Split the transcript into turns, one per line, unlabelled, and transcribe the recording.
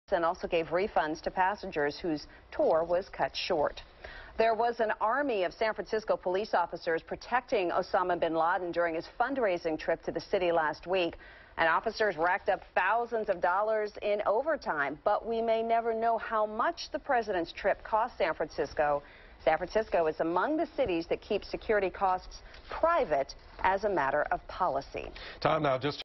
and also gave refunds to passengers whose tour was cut short. There was an army of San Francisco police officers protecting Osama Bin Laden during his fundraising trip to the city last week. And officers racked up thousands of dollars in overtime. But we may never know how much the president's trip cost San Francisco. San Francisco is among the cities that keep security costs private as a matter of policy.
Tom, now just